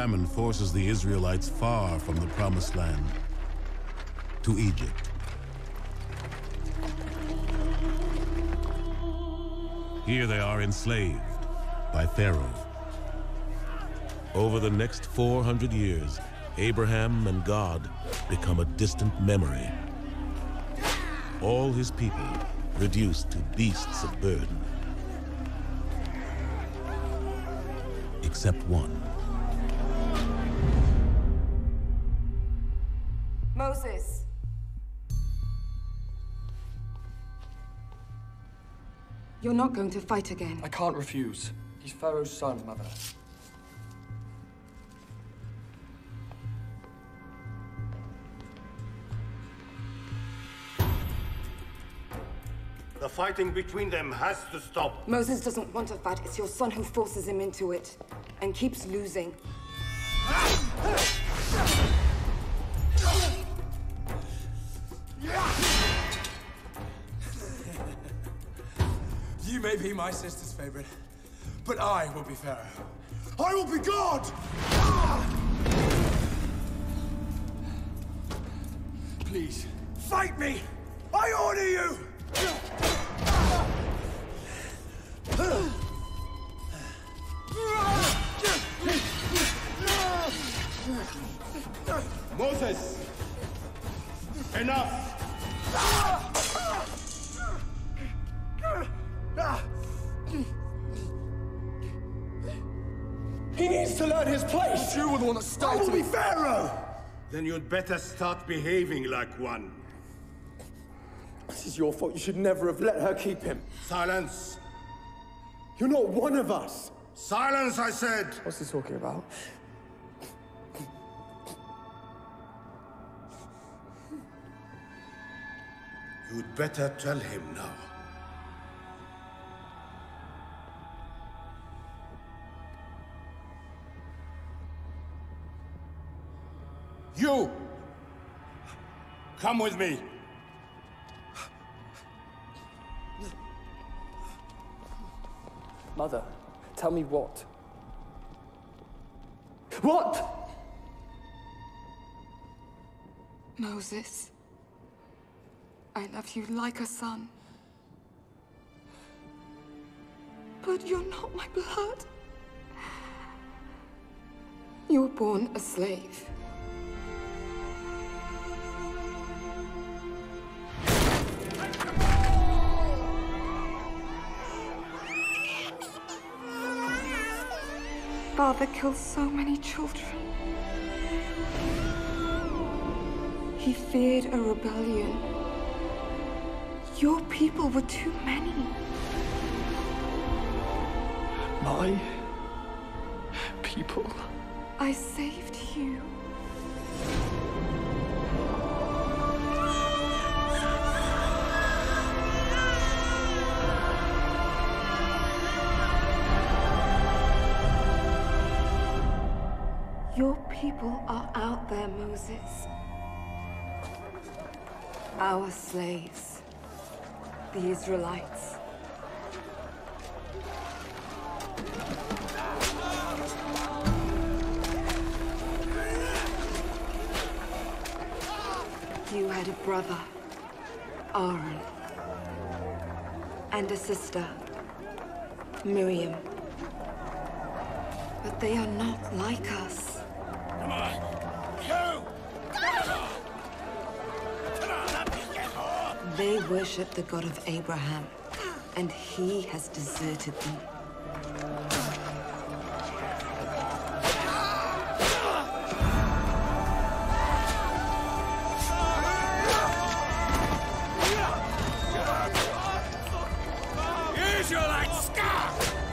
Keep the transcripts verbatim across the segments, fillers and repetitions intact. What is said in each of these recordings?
famine forces the Israelites far from the Promised Land, to Egypt. Here they are enslaved by Pharaoh. Over the next four hundred years, Abraham and God become a distant memory. All his people reduced to beasts of burden. Except one. Moses. You're not going to fight again. I can't refuse. He's Pharaoh's son, Mother. The fighting between them has to stop. Moses doesn't want to fight. It's your son who forces him into it and keeps losing. You may be my sister's favorite, but I will be Pharaoh. I will be God! Please, fight me! I order you! Moses! Enough! He needs to learn his place! You were the one that started. I will be Pharaoh! Then you'd better start behaving like one. This is your fault. You should never have let her keep him. Silence! You're not one of us! Silence, I said! What's he talking about? You'd better tell him now. You! Come with me! Mother, tell me what? What? Moses, I love you like a son. But you're not my blood. You were born a slave. Father killed so many children. He feared a rebellion. Your people were too many. My people? I saved you. Your people are out there, Moses. Our slaves, the Israelites. You had a brother, Aaron, and a sister, Miriam. But they are not like us. Come on! Go! They worship the God of Abraham, and he has deserted them. Israelites, scout!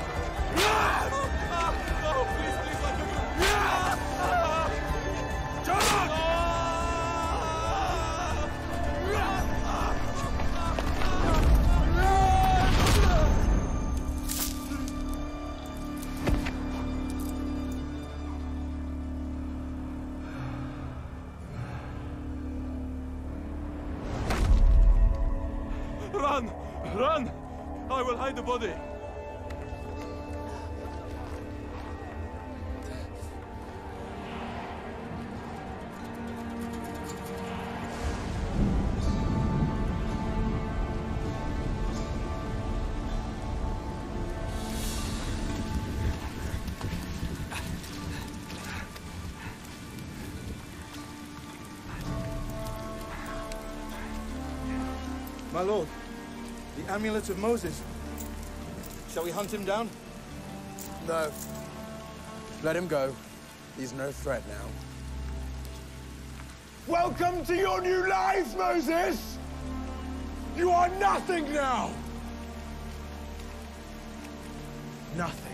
Run! Run! I will hide the body. My lord, the amulet of Moses. Shall we hunt him down? No. Let him go. He's no threat now. Welcome to your new life, Moses! You are nothing now! Nothing.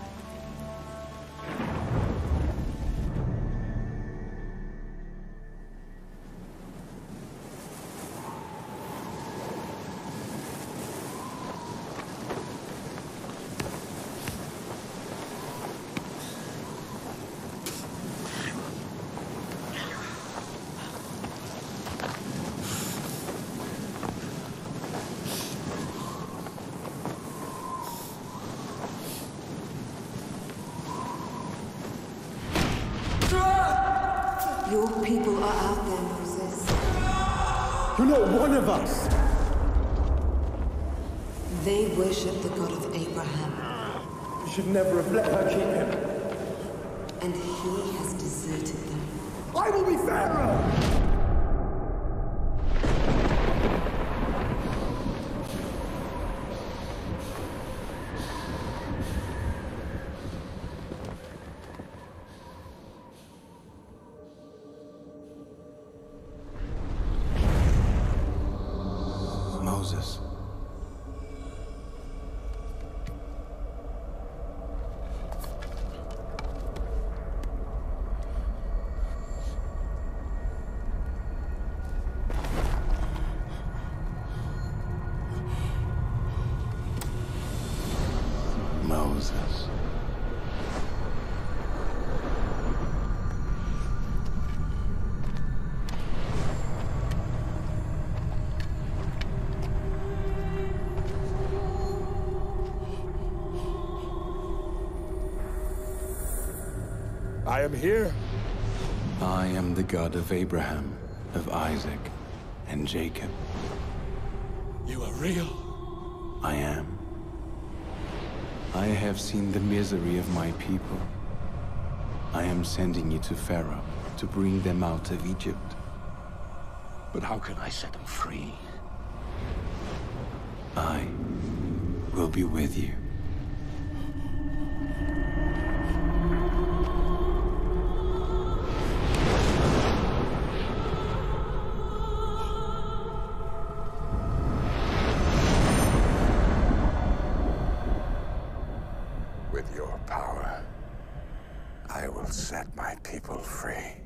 Your people are out there, Moses. You're not one of us! They worship the God of Abraham. You should never have let her keep him. And he has deserted them. I will be Pharaoh! Moses. Moses. I am here. I am the God of Abraham, of Isaac, and Jacob. You are real. I am. I have seen the misery of my people. I am sending you to Pharaoh to bring them out of Egypt. But how can I set them free? I will be with you. With your power, I will set my people free.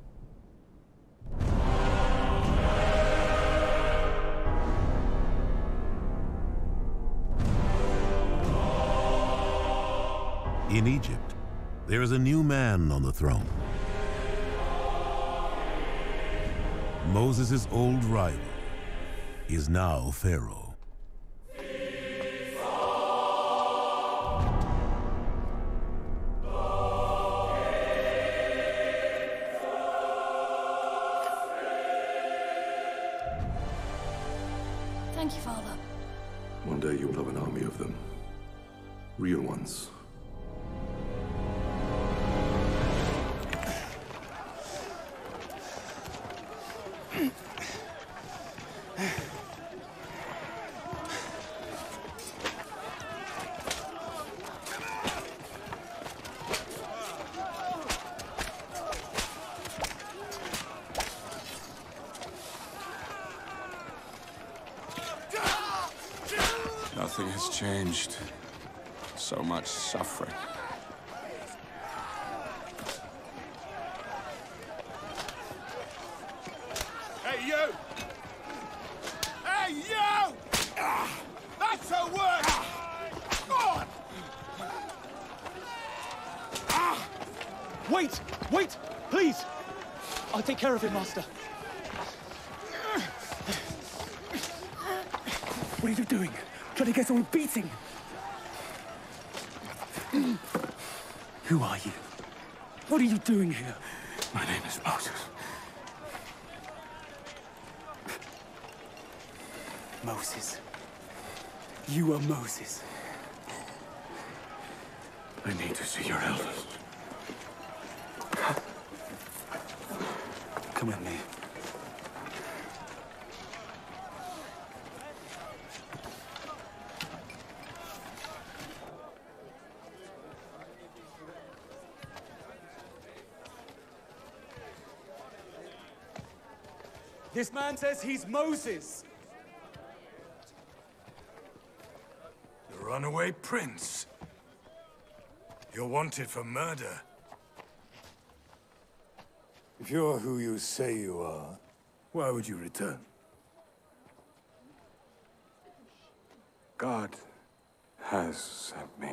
In Egypt, there is a new man on the throne. Moses' old rival is now Pharaoh. Thank you, Father. One day you'll have an army of them. Real ones. Nothing has changed. So much suffering. Hey, you! Hey, you! Ah, that's a word! Go on! Ah! Wait! Wait! Please! I'll take care of him, Master. What are you doing? Trying to get someone beating? Who are you? What are you doing here? My name is Moses. Moses. You are Moses. I need to see your elders. Come with me. This man says he's Moses. The runaway prince. You're wanted for murder. If you're who you say you are, why would you return? God has sent me.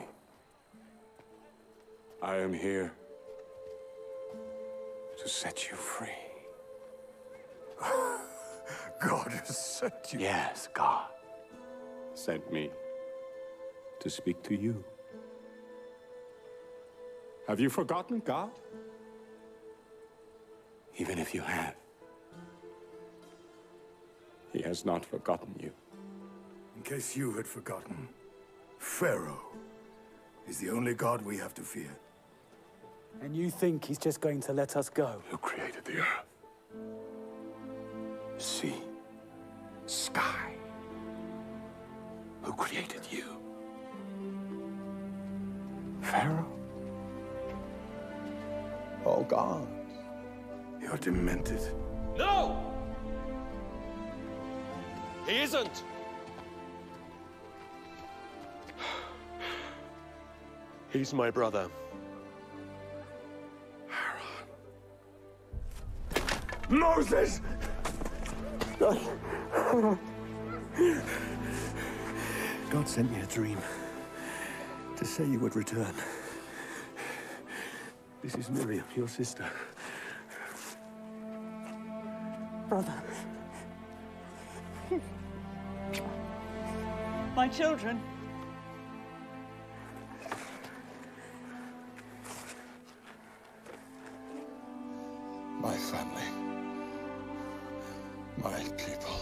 I am here to set you free. God has sent you? Yes, God sent me to speak to you. Have you forgotten God? Even if you have, He has not forgotten you. In case you had forgotten, Pharaoh is the only God we have to fear. And you think he's just going to let us go? Who created the earth, sea, sky? Who created you? Pharaoh? Oh, God. You're demented. No! He isn't! He's my brother. Moses! God sent me a dream to say you would return. This is Miriam, your sister. Brother. My children. My family. My people.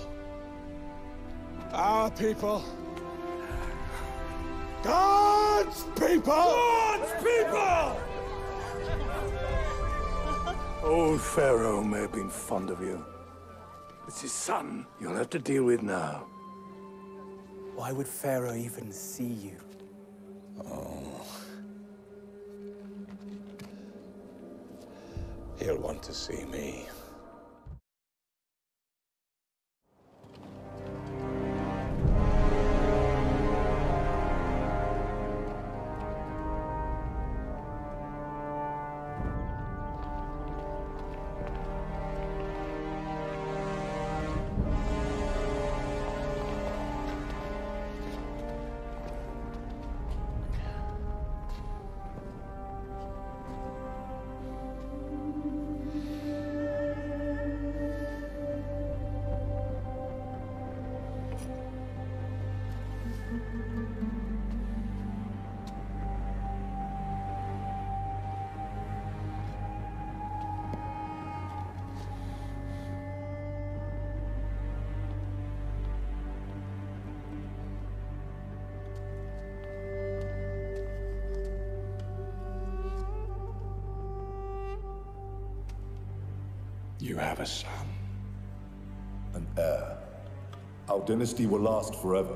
Our people. God's people! God's people! Old Pharaoh may have been fond of you. It's his son you'll have to deal with now. Why would Pharaoh even see you? Oh. He'll want to see me. You have a son. An heir. Our dynasty will last forever.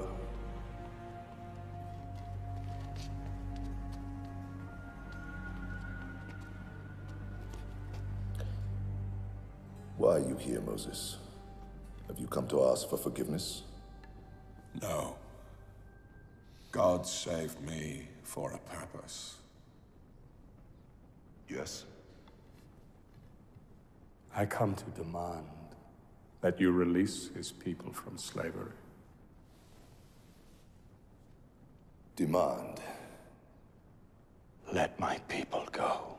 Why are you here, Moses? Have you come to ask for forgiveness? No. God saved me for a purpose. Yes. I come to demand that you release his people from slavery. Demand. Let my people go.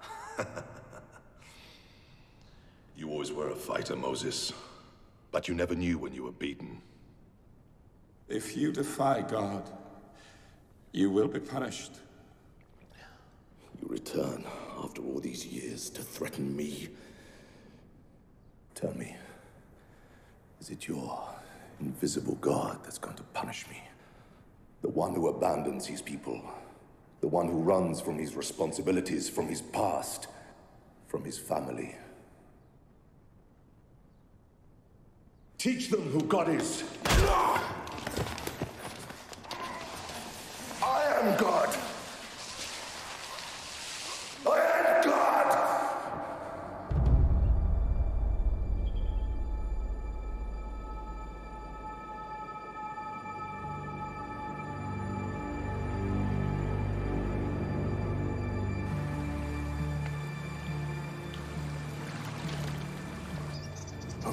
You always were a fighter, Moses. But you never knew when you were beaten. If you defy God, you will be punished. You return after all these years to threaten me. Tell me, is it your invisible God that's going to punish me? The one who abandons his people. The one who runs from his responsibilities, from his past, from his family. Teach them who God is. I am God. I am God.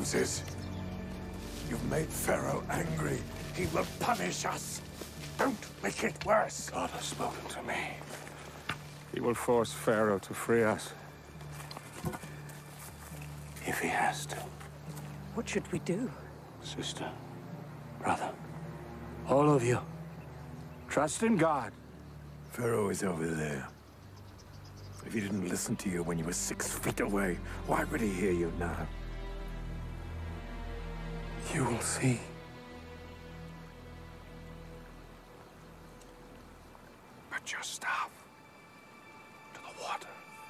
Moses. You've made Pharaoh angry. He will punish us. Don't make it worse. God has spoken to me. He will force Pharaoh to free us. If he has to. What should we do? Sister, brother, all of you, trust in God. Pharaoh is over there. If he didn't listen to you when you were six feet away, why would he hear you now? You will see. Put your staff to the water.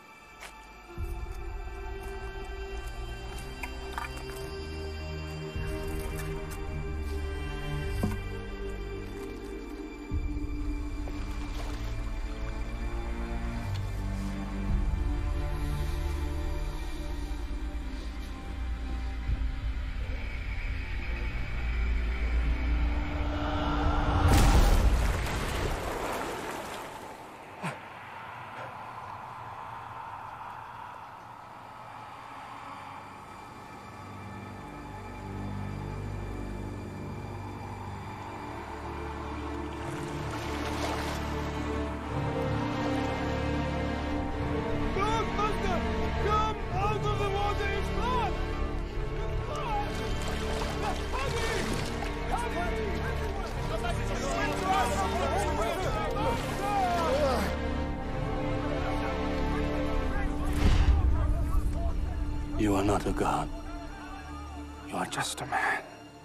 You are not a god. You are just a man.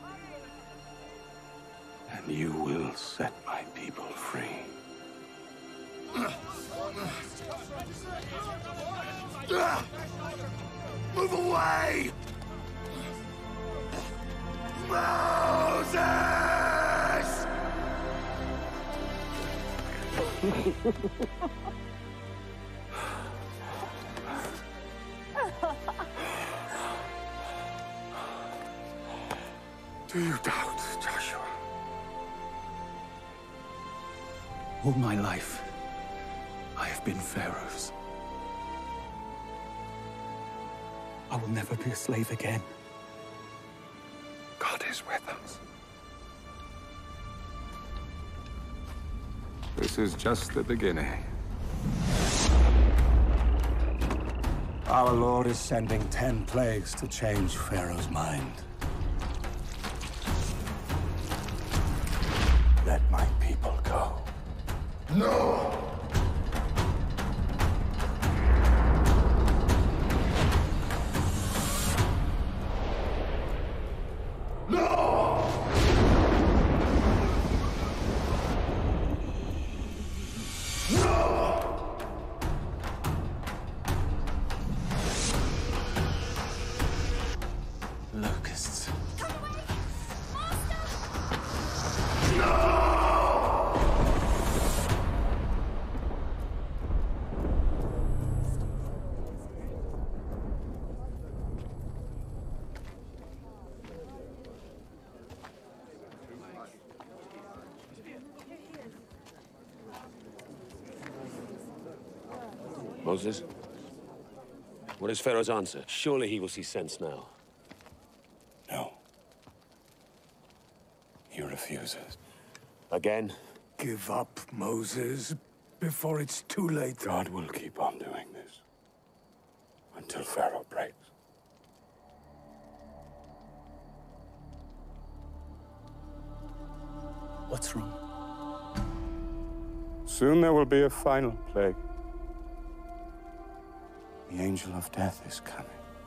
And you will set my people free. Move away! Moses! Do you doubt, Joshua? All my life, I have been Pharaoh's. I will never be a slave again. God is with us. This is just the beginning. Our Lord is sending ten plagues to change Pharaoh's mind. Let my people go. No! Locusts. Moses? What is Pharaoh's answer? Surely he will see sense now. No. He refuses. Again? Give up, Moses, before it's too late. God will keep on doing this until Pharaoh breaks. What's wrong? Soon there will be a final plague. The angel of death is coming.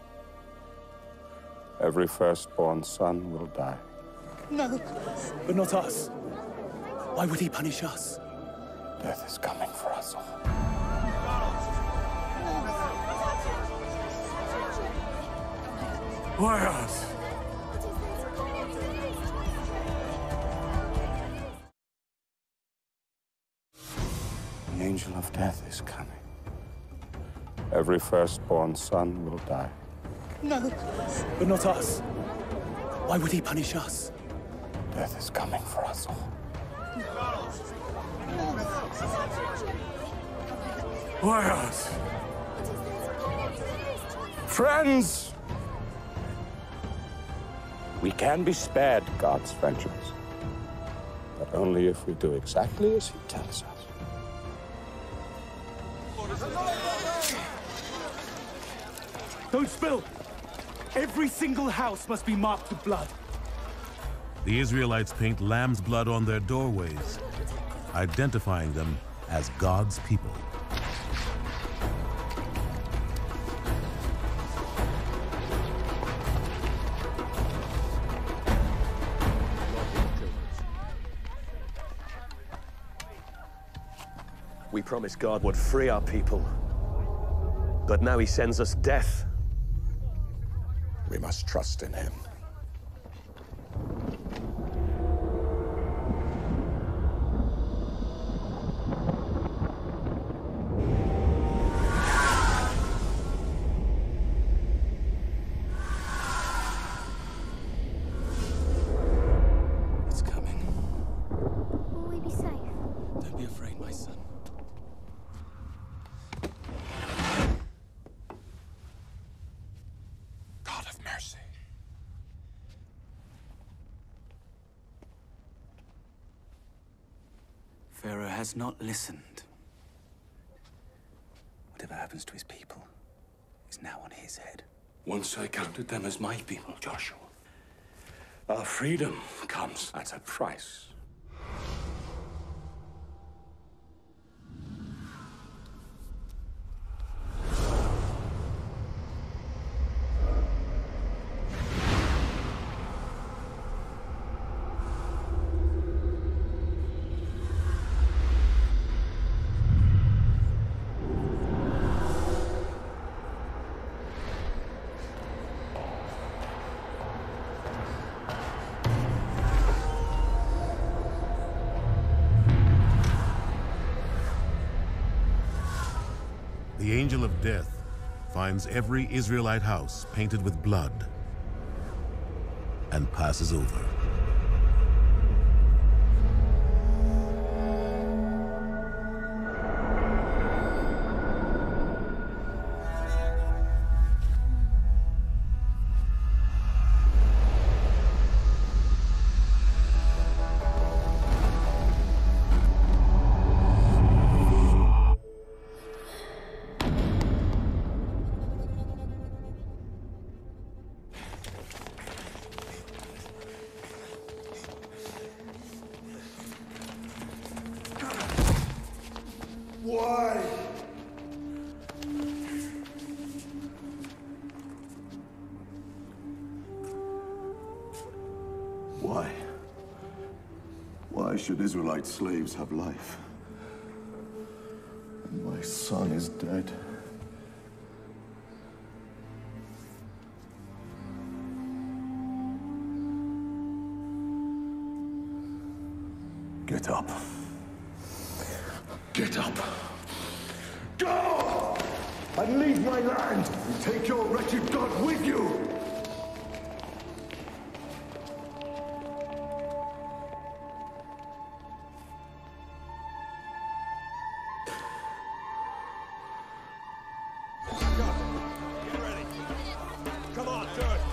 Every firstborn son will die. No, but not us. Why would he punish us? Death is coming for us all. Why us? The angel of death is coming. Every firstborn son will die. No, but not us. Why would he punish us? Death is coming for us all. Why us? Friends! We can be spared God's vengeance, but only if we do exactly as he tells us. Don't spill! Every single house must be marked with blood. The Israelites paint lamb's blood on their doorways, identifying them as God's people. We promised God would free our people, but now he sends us death. We must trust in him. It's coming. Will we be safe? Don't be afraid, my son. God of mercy. Pharaoh has not listened. Whatever happens to his people is now on his head. Once I counted them as my people, Joshua. Our freedom comes at a price. The angel of death finds every Israelite house painted with blood and passes over. Why? Why? Why should Israelite slaves have life? And my son is dead. Get up. Get up. Go! And leave my land, and take your wretched God with you! Get ready. Come on, do it.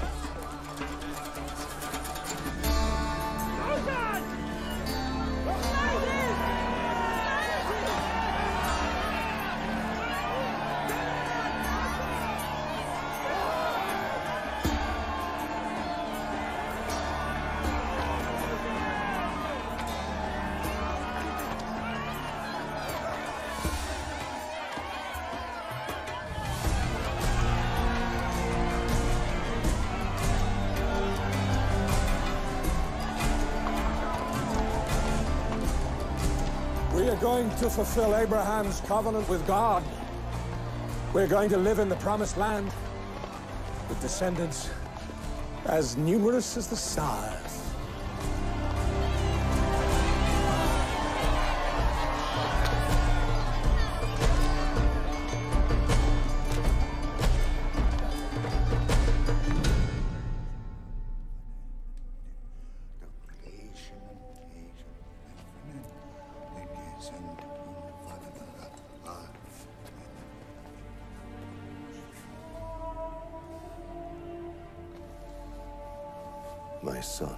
We are going to fulfill Abraham's covenant with God. We're going to live in the promised land with descendants as numerous as the stars. my son.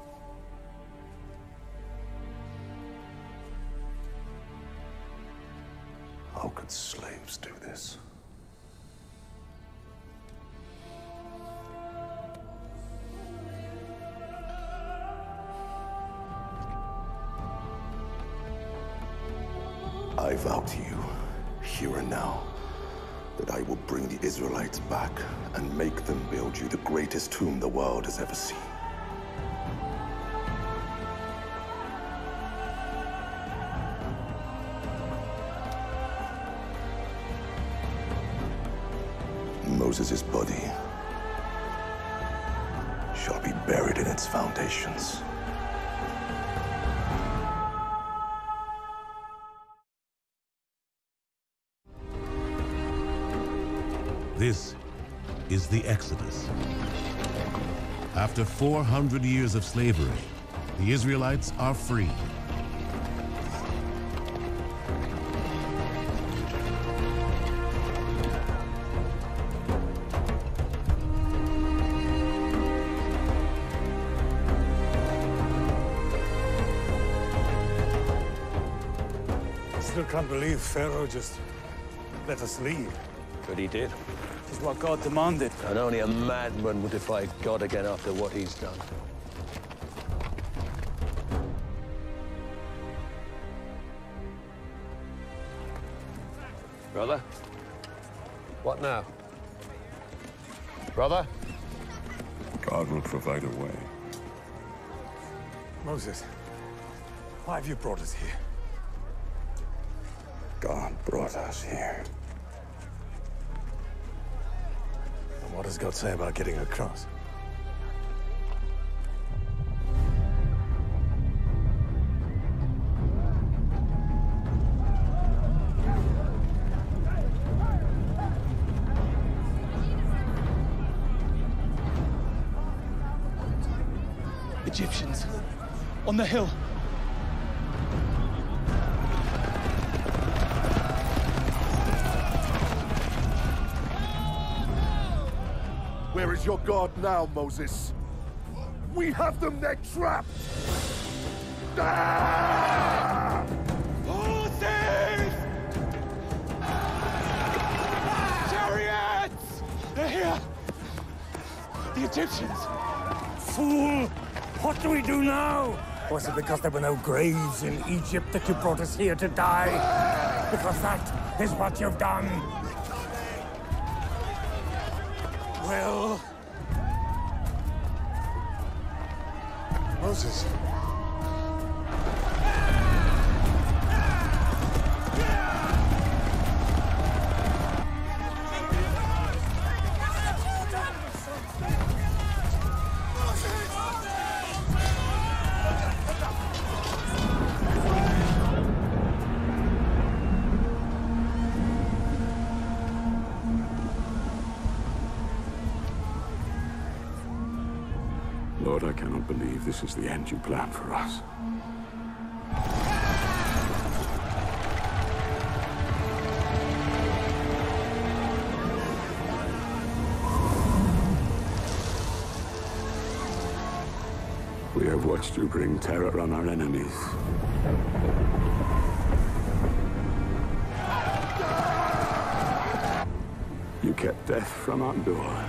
How could slaves do this? I vow to you, here and now, that I will bring the Israelites back and make them build you the greatest tomb the world has ever seen. Moses' body shall be buried in its foundations. This is the Exodus. After four hundred years of slavery, the Israelites are free. Still can't believe Pharaoh just let us leave. But he did. It's what God demanded. And only a madman would defy God again after what he's done. Brother? What now? Brother? God will provide a way. Moses, why have you brought us here? God brought us here. And what does God say about getting across? Egyptians. On the hill. Where is your God now, Moses? We have them neck trapped! Ah! Horses! Chariots! They're here! The Egyptians! Fool! What do we do now? Was it because there were no graves in Egypt that you brought us here to die? Because that is what you've done. Well... Moses. Lord, I cannot believe this is the end you planned for us. We have watched you bring terror on our enemies. You kept death from our door.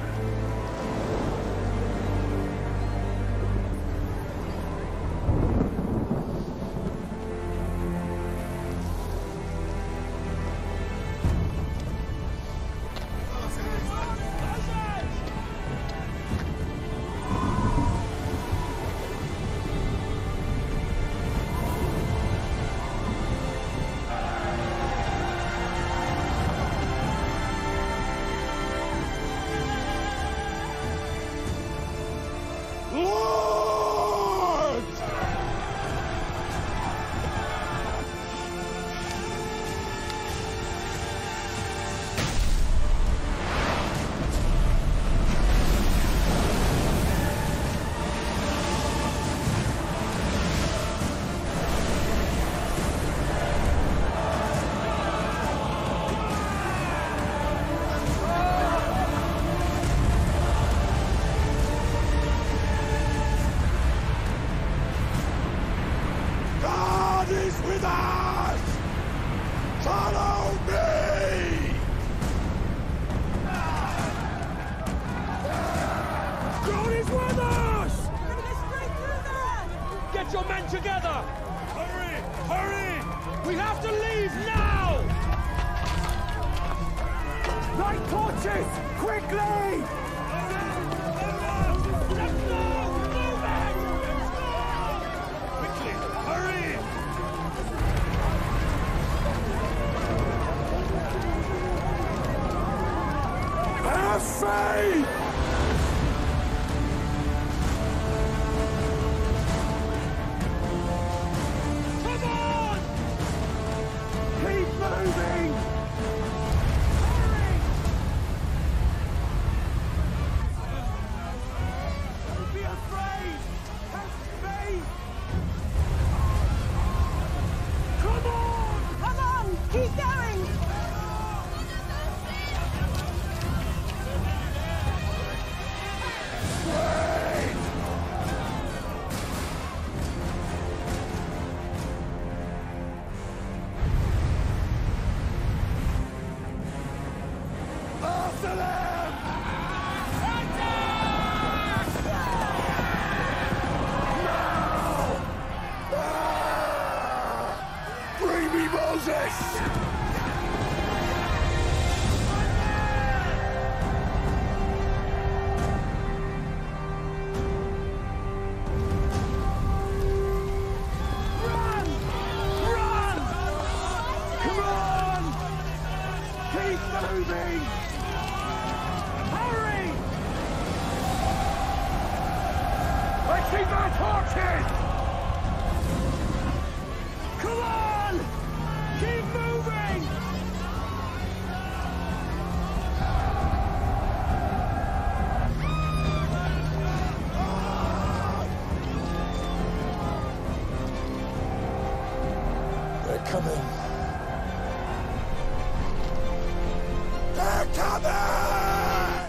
Get your men together! Hurry! Hurry! We have to leave now! Light torches! Quickly! Have faith! Come on! Keep moving! Don't be afraid! Have faith! Come on! Come on! Keep going! Bring me Moses! Run! Run! Come on! Keep moving! Hurry! I see my torches! Come on! Keep moving! They're coming. They're coming!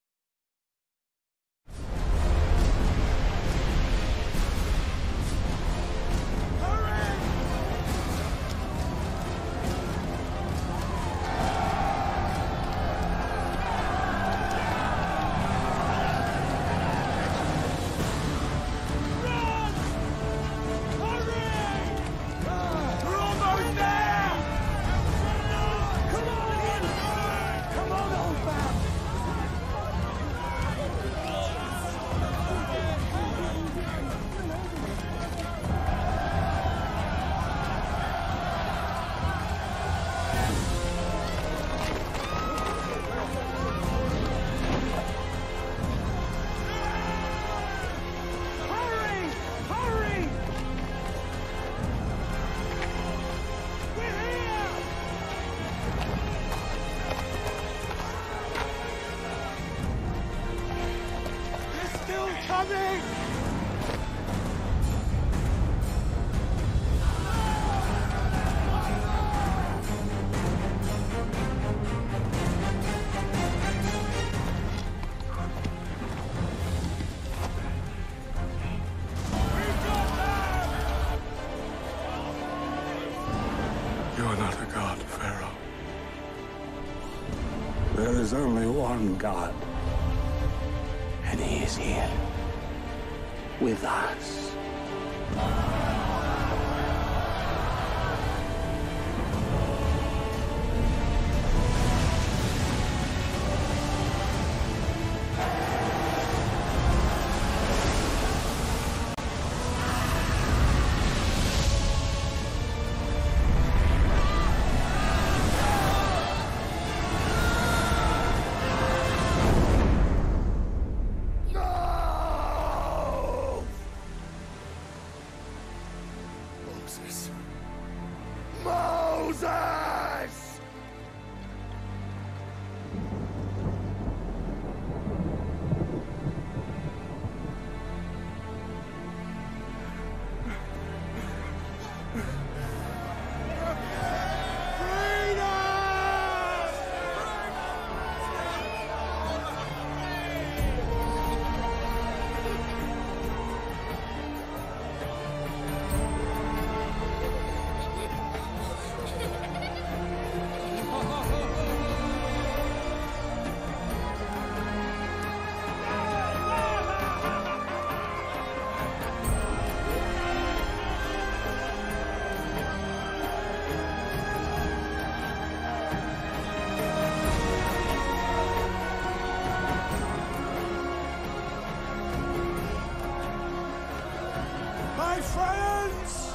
We're almost there! Come on! Come on, old man! Hurry! Hurry! We're here! They're still coming! You are not a god, Pharaoh. There is only one God. And he is here. With us. Moses. Moses! My friends!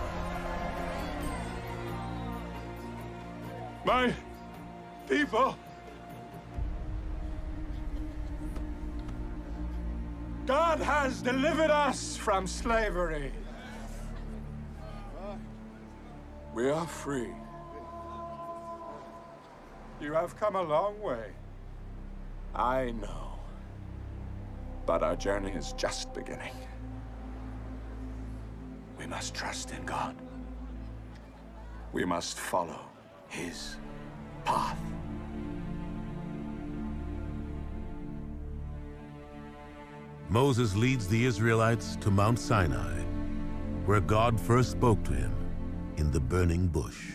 My people! God has delivered us from slavery. We are free. You have come a long way. I know. But our journey is just beginning. We must trust in God. We must follow His path. Moses leads the Israelites to Mount Sinai, where God first spoke to him in the burning bush.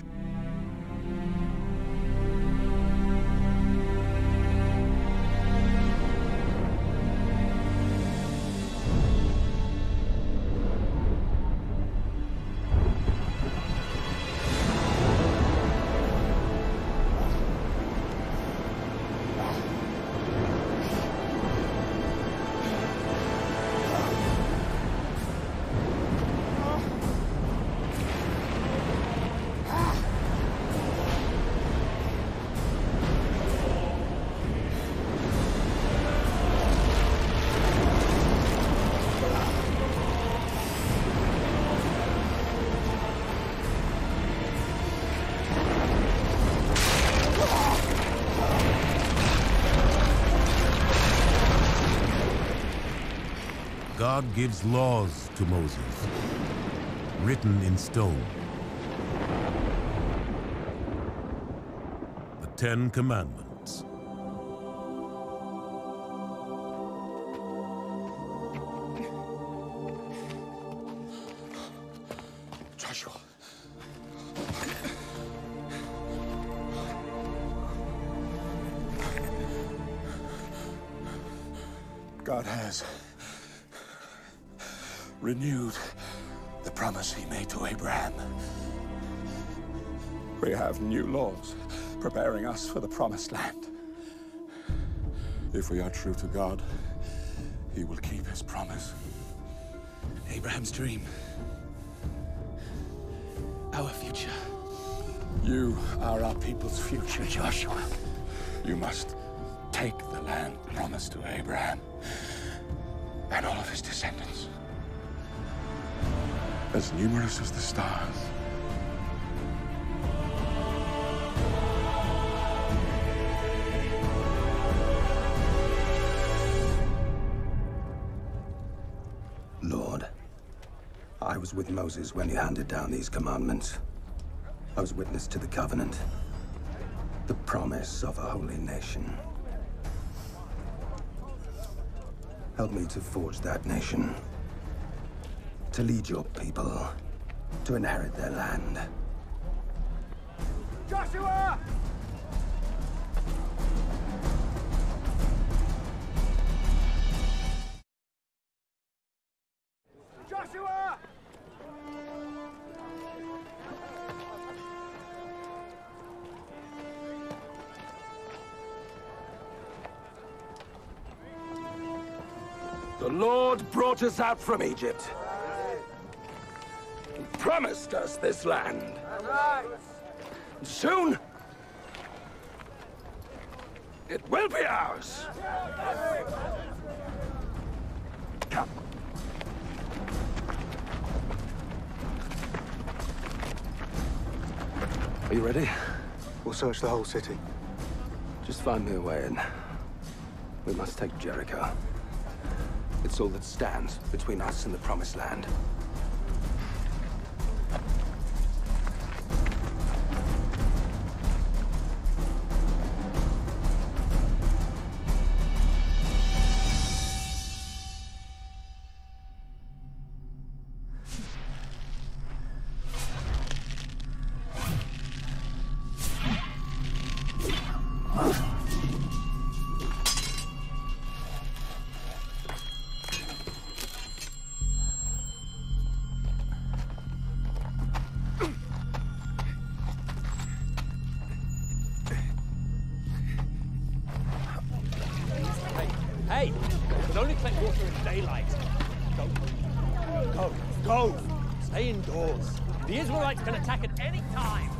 God gives laws to Moses, written in stone. The Ten Commandments. Joshua. God has renewed the promise He made to Abraham. We have new laws preparing us for the promised land. If we are true to God, He will keep His promise. Abraham's dream. Our future. You are our people's future, Joshua. You must take the land promised to Abraham and all of his descendants. As numerous as the stars. Lord, I was with Moses when he handed down these commandments. I was witness to the covenant, the promise of a holy nation. Help me to forge that nation, to lead your people, to inherit their land. Joshua! Joshua! The Lord brought us out from Egypt. He promised us this land. And soon, it will be ours. Come. Are you ready? We'll search the whole city. Just find me a way in. We must take Jericho. It's all that stands between us and the Promised Land. move! Stay indoors. The Israelites can attack at any time.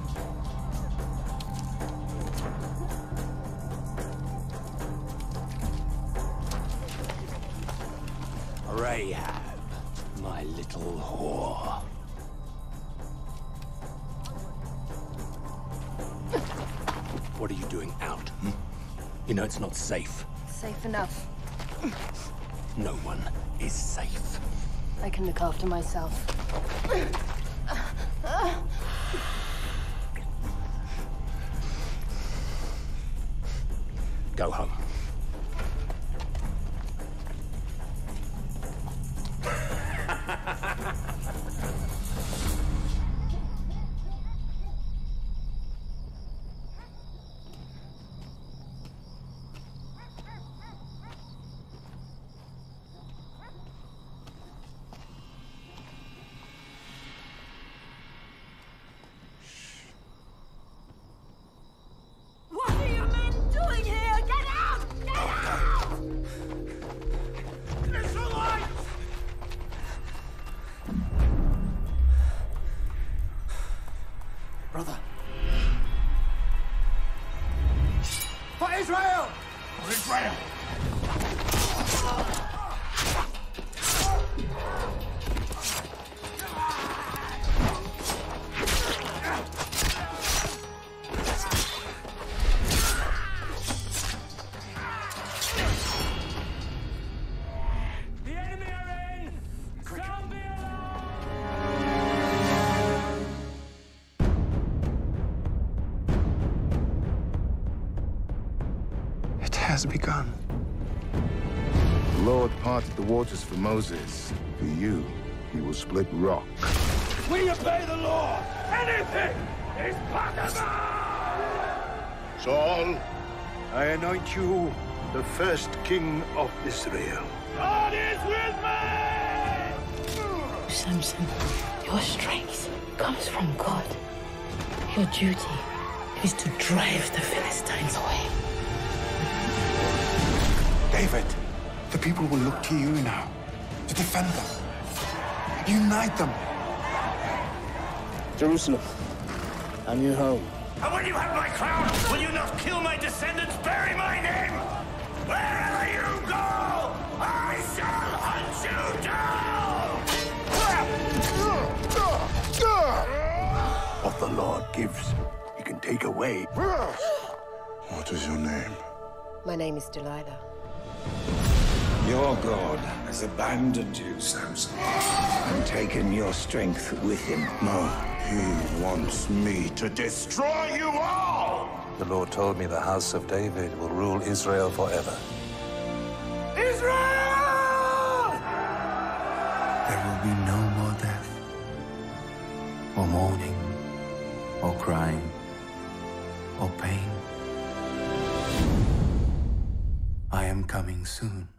Rahab, my little whore. What are you doing out? Hmm? You know it's not safe. Safe enough. No one is safe. I can look after myself. Go home. What are you men doing here? Get out! Get out! Israelites! Brother. For Israel! For Israel! The enemy are in! Sound the It has begun. The Lord parted the waters for Moses. For you, he will split rock. We obey the law! Anything is possible! Saul, I anoint you the first king of Israel. God is with me! Samson, your strength comes from God. Your duty is to drive the Philistines away. David, the people will look to you now to defend them. Unite them. Jerusalem, I'm your home. And when you have my crown, will you not kill my descendants, bury my name? Wherever you go, I shall hunt you down! What the Lord gives, he can take away. What is your name? My name is Delilah. Your God has abandoned you, Samson, and taken your strength with him. No, he wants me to destroy you all! The Lord told me the house of David will rule Israel forever. Israel! There will be no more death, or mourning, or crying, or pain. I am coming soon.